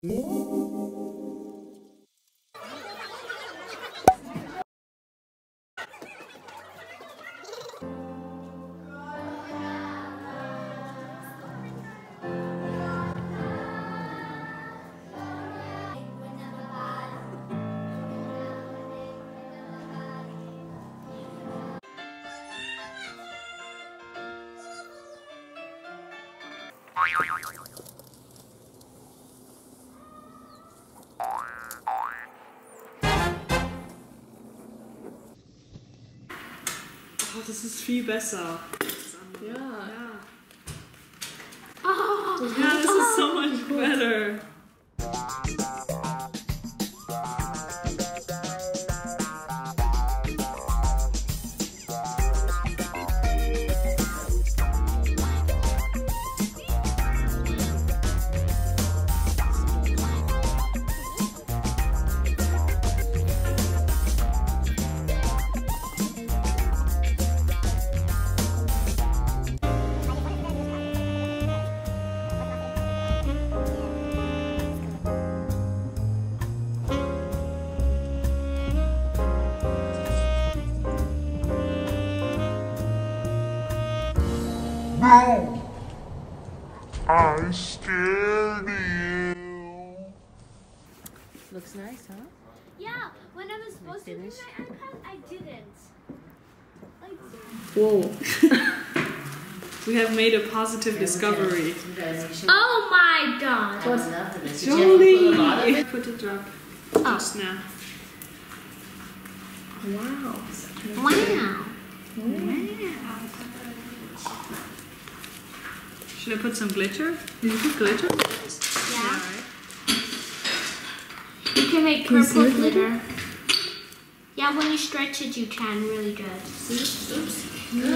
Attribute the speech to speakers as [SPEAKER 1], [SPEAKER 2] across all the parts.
[SPEAKER 1] Oh, das ist viel besser.
[SPEAKER 2] Ja.
[SPEAKER 1] Ja. Oh, yeah, this is so much better.
[SPEAKER 3] No! I scared you.
[SPEAKER 2] Looks nice, huh?
[SPEAKER 4] Yeah, when I was supposed to do my iPad, I didn't.
[SPEAKER 1] Whoa. We have made a positive discovery.
[SPEAKER 4] Oh my god!
[SPEAKER 1] Jolie! Put it up just now.
[SPEAKER 2] Wow.
[SPEAKER 4] Wow!
[SPEAKER 1] Should I put some glitter? Did you put glitter?
[SPEAKER 4] Yeah.
[SPEAKER 1] Right.
[SPEAKER 4] You can make purple glitter. Yeah, when you stretch it, you can really good. See? Oops.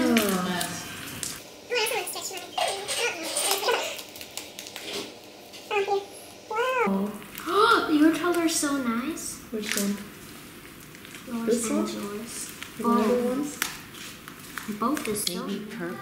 [SPEAKER 4] Oh, your color's so nice.
[SPEAKER 2] Which one?
[SPEAKER 4] Yours
[SPEAKER 2] This
[SPEAKER 4] and
[SPEAKER 2] one?
[SPEAKER 4] yours.
[SPEAKER 2] The other ones?
[SPEAKER 4] Both is so
[SPEAKER 2] Maybe purple.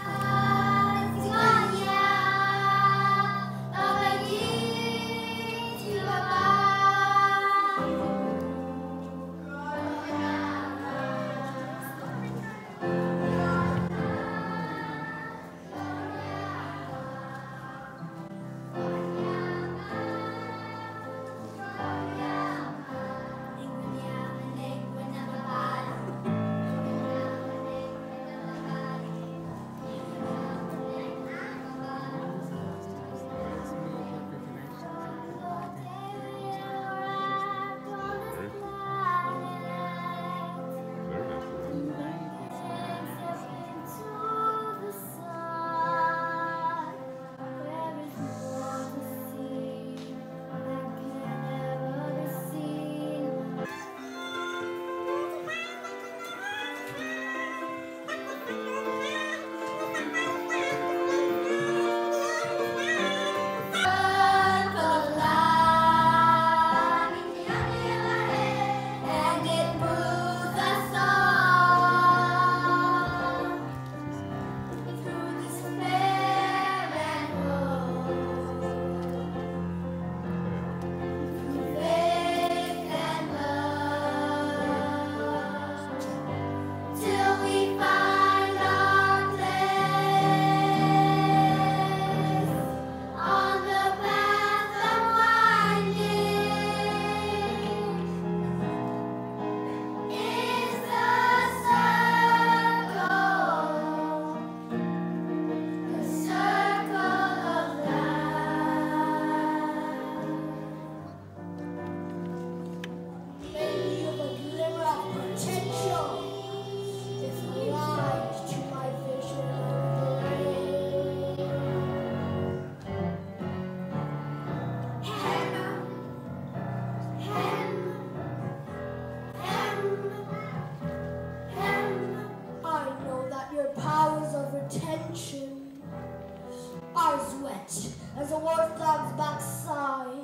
[SPEAKER 5] As a warthog's backside.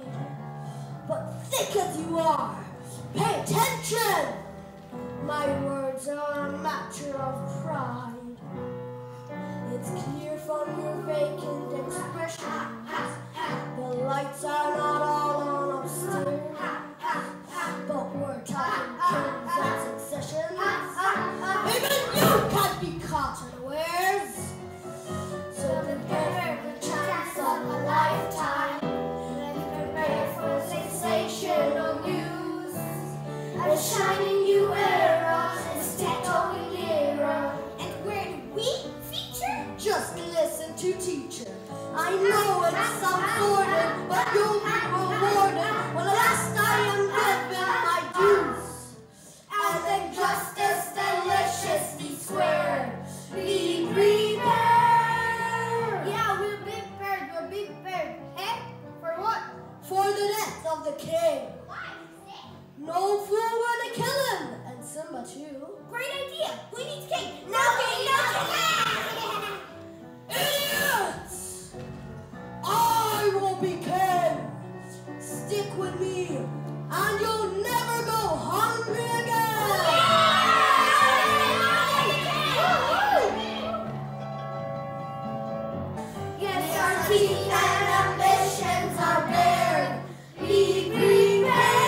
[SPEAKER 5] But thick as you are, pay attention! My words are a matter of pride. It's clear from your vacant expression, the lights are not all on a a shining new era, instead going nearer. And where do we feature? Just listen to teacher. I know it's some sorted, but you'll be rewarded when at last I am given my dues. And then justice deliciously squared. Be prepared. Yeah, we're prepared. We're prepared. Eh? For what? For the death of the king. No fool gonna kill him, and Simba too. Great idea. Who needs king? No king, no king. Idiots! I will be king. Stick with me, and you'll never go hungry again. Yes, our teeth and ambitions are bared. Be prepared.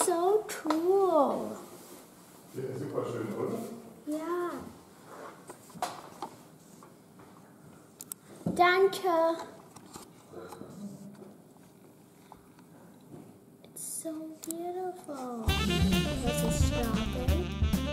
[SPEAKER 4] so cool.
[SPEAKER 3] Ja, super schön, oder?
[SPEAKER 4] Ja. Danke. It's so beautiful. This is strawberry.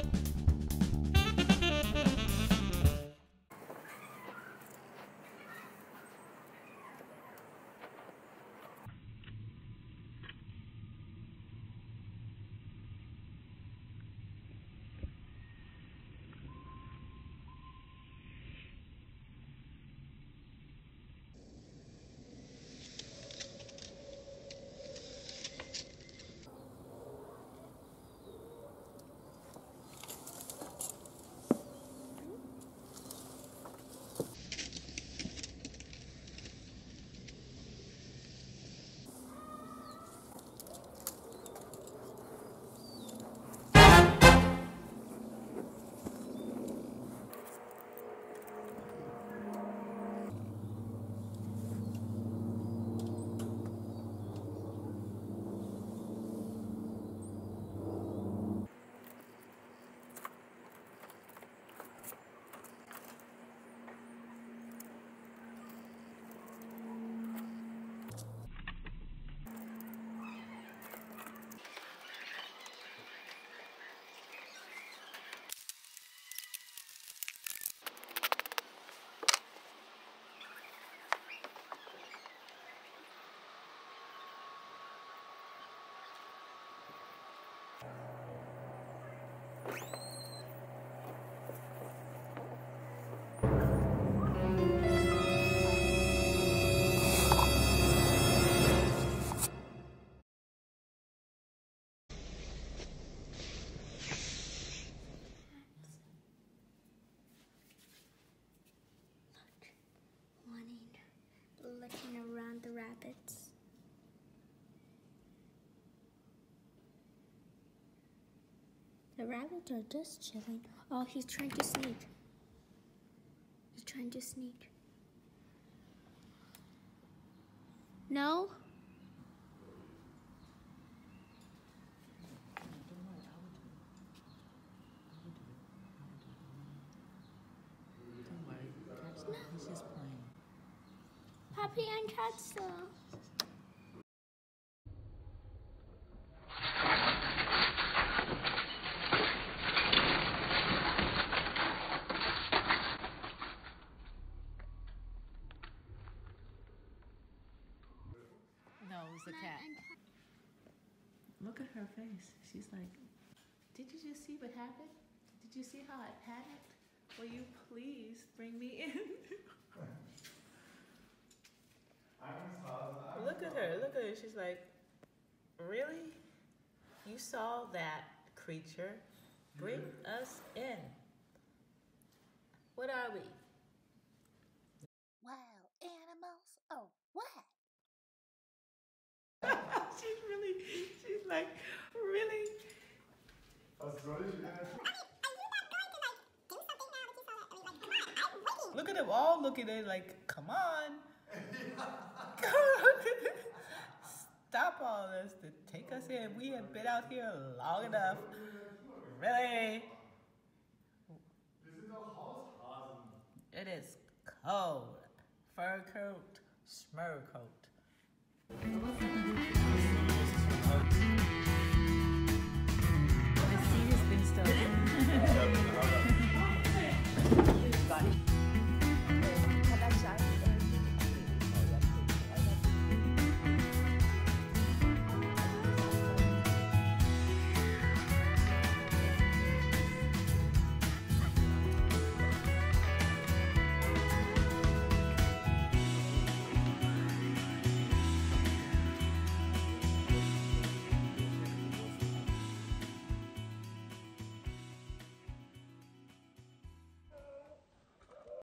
[SPEAKER 4] Looking around the rabbits. The rabbits are just chilling. Oh, he's trying to sneak. He's trying to sneak. No?
[SPEAKER 2] Don't worry. He's just playing.
[SPEAKER 4] Happy and Katsu.
[SPEAKER 2] No, it was the cat. Look at her face. She's like, did you just see what happened? Did you see how I panicked? Will you please bring me in? Look at her. Look at her. She's like, really? You saw that creature? Bring us in. What are we?
[SPEAKER 6] Wild animals? Oh, what?
[SPEAKER 2] She's like, really?
[SPEAKER 3] Was soll ich
[SPEAKER 2] Look at them all looking at it like, come on. Stop all this to take us in. We have been out here long enough. Really?
[SPEAKER 3] Wir sind doch Haushasen.
[SPEAKER 2] It is cold. Fur coat, smur coat.